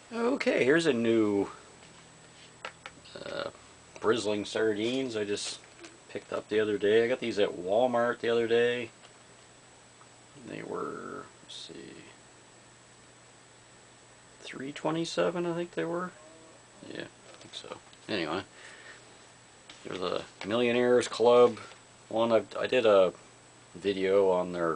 Okay, here's a new Brizzling sardines I just picked up the other day. I got these at Walmart the other day. They were, let's see, 327 I think they were. Yeah, I think so. Anyway, they're the Millionaires Club one. I did a video on their,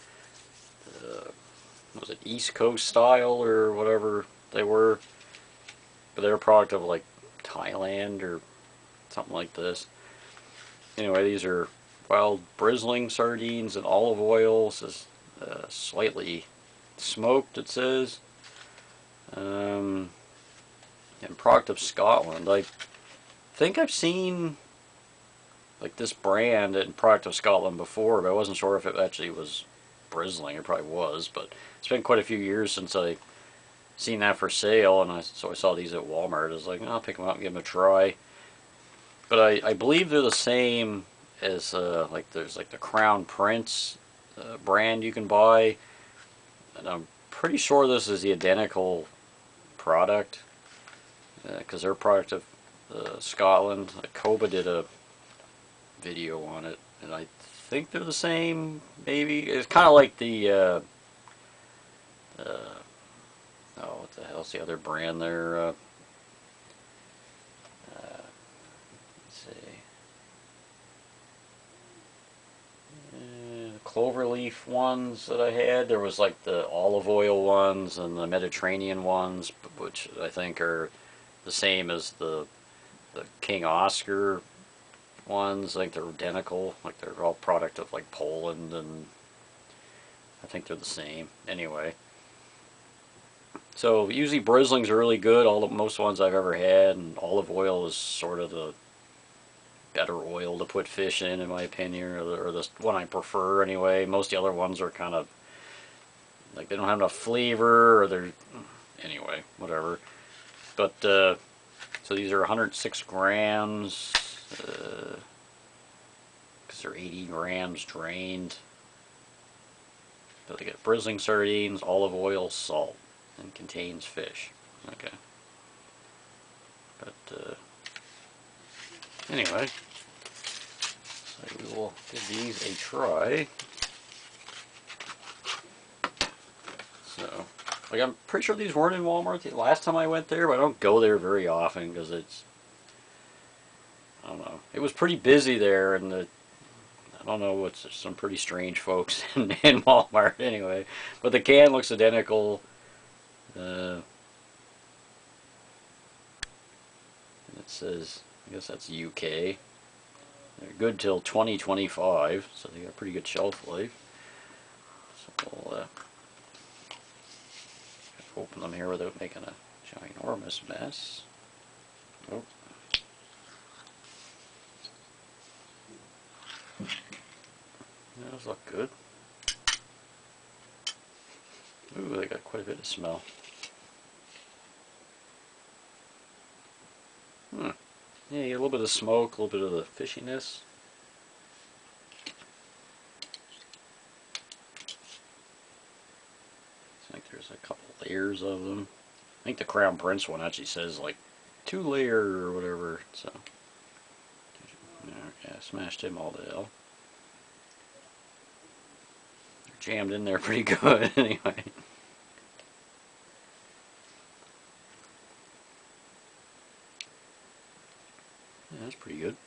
was it East Coast style or whatever they were, but they're a product of like Thailand or something like this. Anyway, these are wild Brizzling sardines and olive oil. This is slightly smoked, it says. Um, and product of Scotland. I think I've seen like this brand in product of Scotland before, but I wasn't sure if it actually was Brizzling. It probably was, but it's been quite a few years since I seen that for sale, and so I saw these at Walmart. I was like, I'll pick them up and give them a try. But I believe they're the same as like there's like the Crown Prince brand you can buy, and I'm pretty sure this is the identical product because they're a product of Scotland. Koba did a video on it, and I think they're the same. Maybe it's kind of like the oh, what the hell's the other brand there? Let's see. Cloverleaf ones that I had. There was like the olive oil ones and the Mediterranean ones, which I think are the same as the King Oscar ones. I think they're identical. Like they're all product of like Poland, and I think they're the same. Anyway, so usually Brizzlings are really good. Most ones I've ever had, and olive oil is sort of the better oil to put fish in my opinion, or the one I prefer anyway. Most of the other ones are kind of like they don't have enough flavor, or they're anyway, whatever. But so these are 106 grams, because they're 80 grams drained. But they get Brizzling sardines, olive oil, salt, and contains fish. Okay. But anyway, so we will give these a try. So, like, I'm pretty sure these weren't in Walmart the last time I went there, but I don't go there very often because it's, I don't know. It was pretty busy there, and I don't know, it's some pretty strange folks in Walmart anyway. But the can looks identical. And it says, I guess that's UK. They're good till 2025, so they got a pretty good shelf life. So we'll open them here without making a ginormous mess. Oh. Those look good. Ooh, they got quite a bit of smell. Yeah, you get a little bit of smoke, a little bit of the fishiness. I think there's a couple layers of them. I think the Crown Prince one actually says like 2-layer or whatever. So, okay, I smashed him all to hell. They're jammed in there pretty good anyway. Yeah, that's pretty good.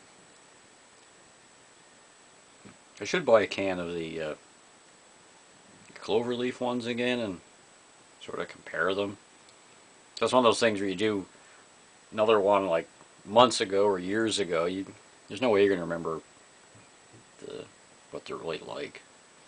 I should buy a can of the Cloverleaf ones again and sort of compare them. That's one of those things where you do another one like months ago or years ago. There's no way you're going to remember what they're really like.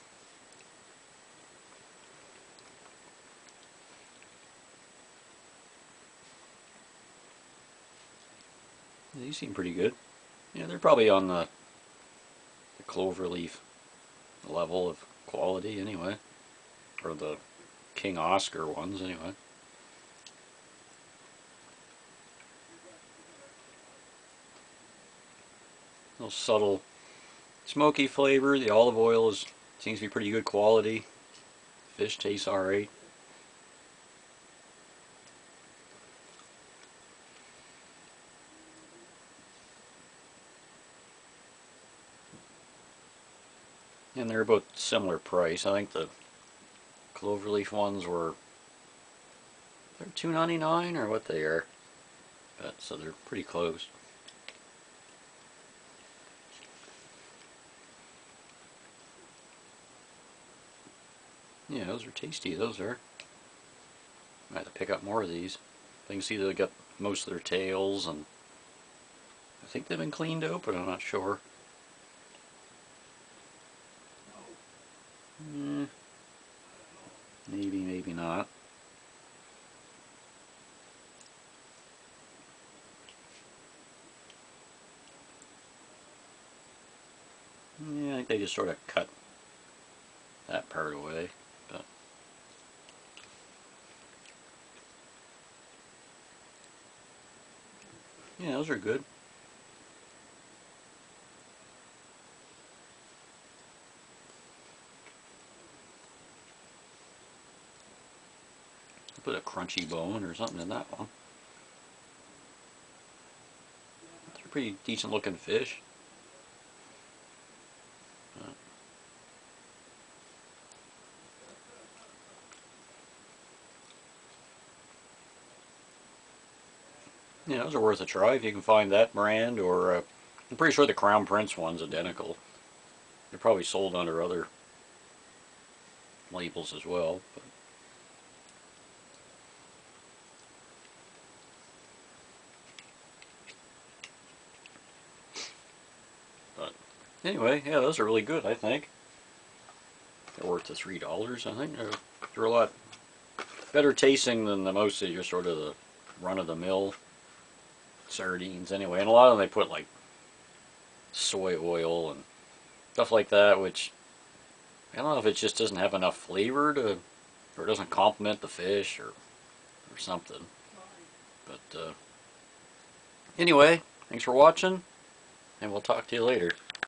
These seem pretty good. Yeah, they're probably on the Cloverleaf level of quality anyway. Or the King Oscar ones anyway. A little subtle smoky flavor. The olive oil seems to be pretty good quality. Fish tastes alright. And they're both similar price. I think the cloverleaf ones were, they're $2.99 or what they are. But, so they're pretty close. Yeah, those are tasty, those are. I have to pick up more of these. You can see they got most of their tails, and I think they've been cleaned open, I'm not sure. Maybe, maybe not. Yeah, I think they just sort of cut that part away. But yeah, those are good. Put a crunchy bone or something in that one. They're pretty decent looking fish. Yeah, those are worth a try if you can find that brand, or I'm pretty sure the Crown Prince one's identical. They're probably sold under other labels as well. But anyway, yeah, those are really good, I think. They're worth the $3, I think. They're a lot better tasting than the most of your sort of the run-of-the-mill sardines anyway. And a lot of them they put like soy oil and stuff like that, which I don't know if it just doesn't have enough flavor to, or it doesn't complement the fish, or something. But anyway, thanks for watching, and we'll talk to you later.